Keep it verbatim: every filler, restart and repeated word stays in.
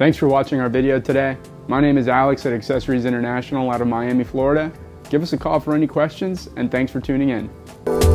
Thanks for watching our video today. My name is Alex at Accessories International out of Miami, Florida. Give us a call for any questions, and thanks for tuning in.